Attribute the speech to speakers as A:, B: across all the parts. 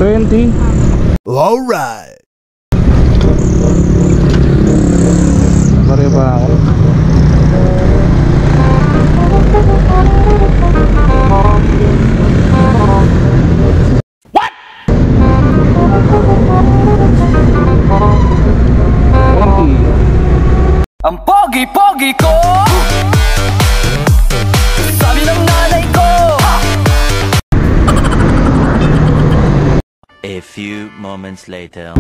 A: 20.
B: Alright.
A: Bari pa ako.
B: What?
A: 20.
C: Ang pogi-pogi ko, sabi ng nanay ko.
D: A few moments later.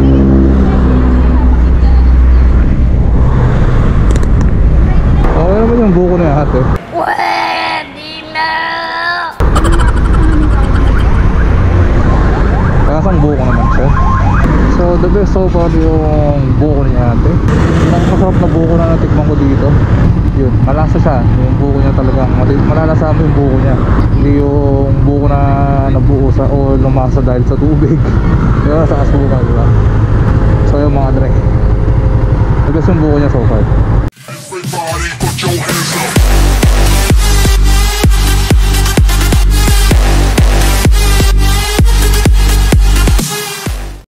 A: Okay naman yung buko na lahat eh.
E: Pwede na!
A: Kasang buko naman siya. So the best so far yung buko ni ate. Yung masarap na buko na natikman ko dito. Yun, malasa siya. Yung buko niya talagang malalasa mo yung buko niya. Hindi yung buko na nabuo sa o lumasa dahil sa tubig. Diba? Sa asukal, diba? So yung mga dre. The best yung buko niya so far.
B: Everybody put your hands up.